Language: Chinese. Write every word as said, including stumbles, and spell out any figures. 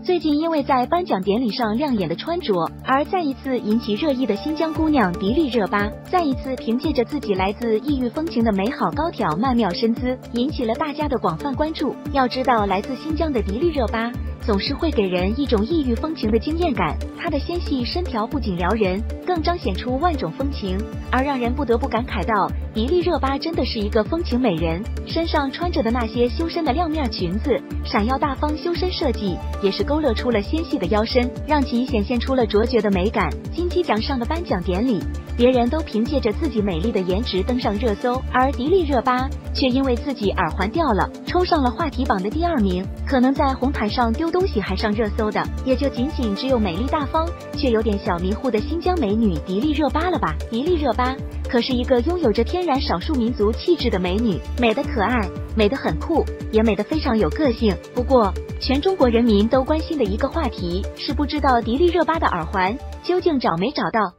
最近因为在颁奖典礼上亮眼的穿着，而再一次引起热议的新疆姑娘迪丽热巴，再一次凭借着自己来自异域风情的美好高挑曼妙身姿，引起了大家的广泛关注。要知道，来自新疆的迪丽热巴总是会给人一种异域风情的惊艳感，她的纤细身条不仅撩人，更彰显出万种风情，而让人不得不感慨到，迪丽热巴真的是一个风情美人。身上穿着的那些修身的亮面裙子，闪耀大方修身设计，也是勾勒出了纤细的腰身，让其显现出了卓绝的美感。金鸡奖上的颁奖典礼，别人都凭借着自己美丽的颜值登上热搜，而迪丽热巴却因为自己耳环掉了，冲上了话题榜的第二名。可能在红毯上丢东西还上热搜的，也就仅仅只有美丽大方却有点小迷糊的新疆美女迪丽热巴了吧。迪丽热巴可是一个拥有着天然少数民族气质的美女，美得可爱，美得很酷，也美得非常有个性。不过，全中国人民都关心的一个话题是，不知道迪丽热巴的耳环究竟找没找到。